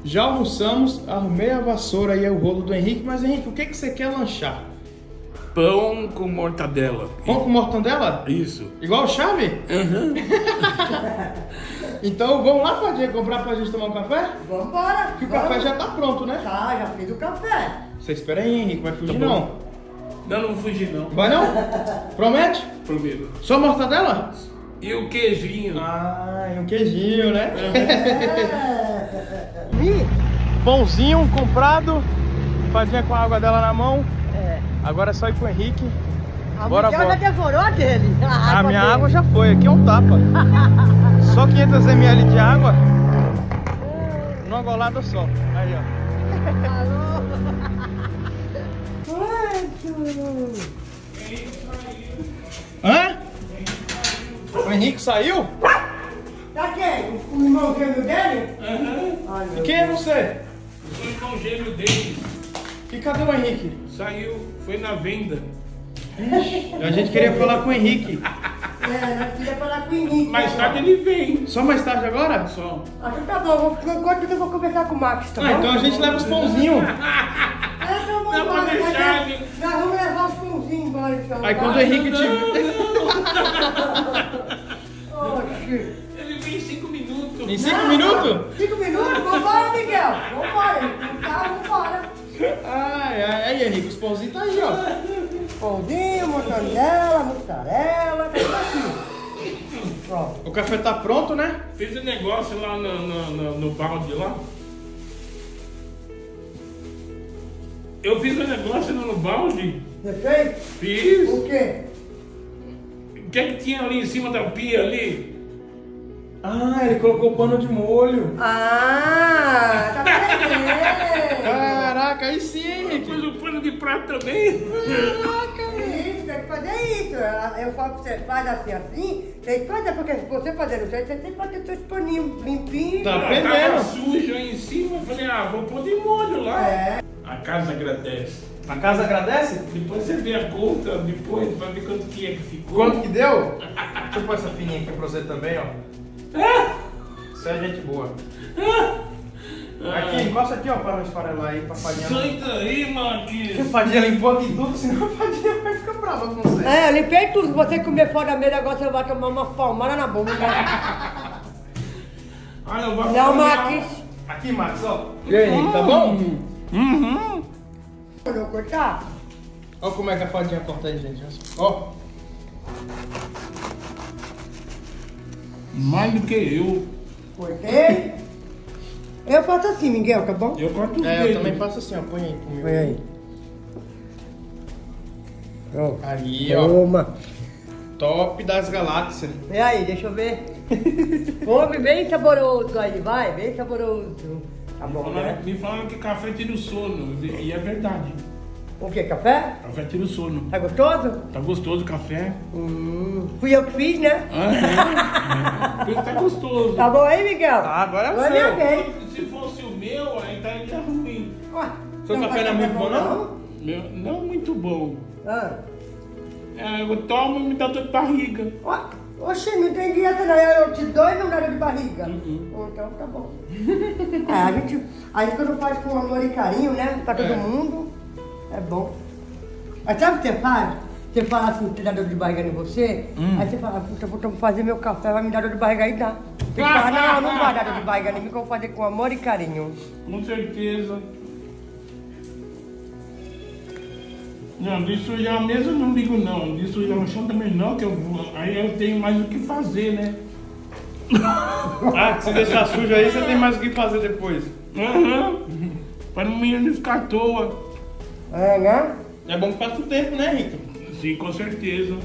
Já almoçamos, arrumei a vassoura e o rolo do Henrique. Mas Henrique, o que que você quer lanchar? Pão com mortadela. Pão com mortandela? Isso. Igual o Chave? Uhum. Então vamos lá, Fadinha, comprar pra gente tomar um café? Vambora. Que o café já tá pronto, né? Tá, já fiz o café. Você espera aí, Henrique, vai fugir Tá bom. não. Não vou fugir não. Vai não? Promete? Prometo. Só mortadela? E o queijinho? Ah, e um queijinho, né? É. Pãozinho comprado, Fadinha com a água dela na mão. É. Agora é só ir com o Henrique. A Bora, Miguel já bora. devorou a dele. A minha dele. água já foi, aqui é um tapa. Só 500 ml de água, numa golada só. Aí, ó. Hã? O Henrique saiu? Tá quem? O irmão gêmeo dele? Aham. Ai, E meu quem é você? O irmão gêmeo dele E cadê o Henrique? saiu, foi na venda. A gente queria falar com o Henrique. É, nós queríamos falar com o Henrique. Mais tarde ele vem. Só mais tarde agora? Só. Ah, então tá bom, enquanto eu vou conversar com o Max, tá bom? Ah, então a gente leva os pãozinhos. Então vamos Não, embora, pode deixar, nós vamos levar os pãozinhos embora então. Aí tá? quando o Henrique te... Oxi. Ele vem em 5 minutos. Em 5 minutos? 5 minutos? Vambora, Miguel. Vambora. Tá, vambora. Ai, ai, aí Henrique, os pãozinhos tá aí, ó. Pãozinho, mortadela, mussarela, tá tudo aqui. Pronto. O café tá pronto, né? Fiz um negócio lá no balde lá. Eu fiz um negócio no balde. Você fez? Fiz. O quê? O que é que tinha ali em cima da pia ali? Ah, ele colocou pano de molho. Ah, tá aprendendo. Caraca, aí sim, Eu Henrique. pus o pano de prato também. Caraca, isso, tem que fazer isso. Eu falo que você faz assim, tem que fazer, porque se você fazer isso aí, você tem que fazer seus paninhos limpinhos. Tá. Tava Aprendendo. sujo aí em cima. Eu falei, vou pôr de molho lá. É. A casa agradece. A casa agradece? Depois você vê a conta, depois vai ver quanto que é que ficou. Quanto que deu? Deixa eu pôr essa fininha aqui pra você também, ó. Isso é gente boa. Aqui, encosta aqui, ó, pra não esfarelar aí, pra Fadinha. Sai daí, A Marquinhos. Fadinha limpou aqui tudo, senão a Fadinha vai ficar brava com você. É, eu limpei tudo. Se você comer fora da mesa, agora você vai tomar uma palmada na boca. Olha, eu vou Não, Max. Aqui, Max, ó. E aí, Henrique, tá bom? Uhum. Eu vou cortar. Ó como é que a Fadinha corta aí, gente. Ó. Mais do que eu. Cortei. Eu faço assim, Miguel, tá bom? Eu corto o É, dedo. eu também faço assim, ó. Põe aí comigo. Põe aí. Pronto. Aí, ó. Toma. Top das galáxias. E aí, deixa eu ver. Come bem saboroso aí, vai, bem saboroso. Tá bom, né? Me falaram que café tira o sono. E é verdade. O que, café? Café tira o sono. Tá gostoso? Tá gostoso o café? Fui eu que fiz, né? Tá gostoso. Tá bom aí, Miguel? Ah, agora é o Agora seu. é minha vez. Se fosse o meu, aí estaria ruim. Ué, Seu café não é muito bom, não? Meu, não muito bom. Ah. Eu tomo e me dá dor de barriga. Ué, oxi, não tem dieta não. Eu te dou e não dá dor de barriga. Então tá bom. A gente quando faz com amor e carinho, né? Pra todo mundo, é bom. Mas sabe o que você faz? Você fala assim, que dá dor de barriga em você, aí você fala, puta, vou fazer meu café, vai me dar dor de barriga aí, dá. Você fala, não vai dar dor de barriga em mim, que eu vou fazer com amor e carinho. Com certeza. Não, de sujar a mesa eu não ligo não. De sujar o chão também não, que eu vou. Aí eu tenho mais o que fazer, né? Ah, se deixar sujo aí, você tem mais o que fazer depois. Para o menino ficar à toa. É, né? É bom que passa o tempo, né, Henrique? Sim, com certeza.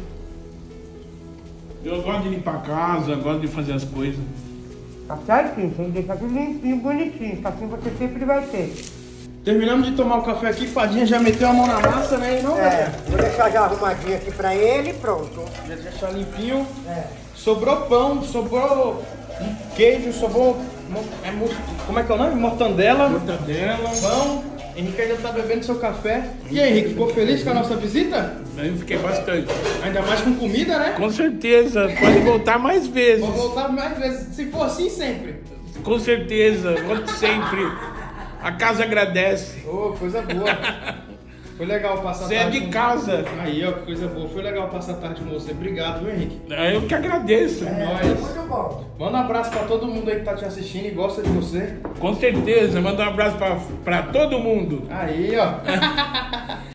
Eu gosto de limpar a casa, gosto de fazer as coisas. Tá certinho, tem que deixar tudo limpinho, bonitinho, assim você sempre vai ter. Terminamos de tomar o café aqui, Fadinha já meteu a mão na massa, né? E não, É, vou deixar já arrumadinho aqui pra ele e pronto. já deixar limpinho. É. Sobrou pão, sobrou queijo, sobrou... como é que é o nome? Mortandela, Mortadela. pão. Henrique ainda tá bebendo seu café. E aí, Henrique, ficou feliz com a nossa visita? Aí eu fiquei bastante. Ainda mais com comida, né? Com certeza, pode voltar mais vezes. Vou voltar mais vezes, se for assim sempre. Com certeza, volte sempre. A casa agradece. Ô, coisa boa. Foi legal passar a Você tarde. é de casa. Aí, ó, que coisa boa. Foi legal passar a tarde com você. Obrigado, viu, Henrique? Eu que agradeço. Nós. Muito bom. Manda um abraço pra todo mundo aí que tá te assistindo e gosta de você. Com certeza, manda um abraço pra todo mundo. Aí, ó.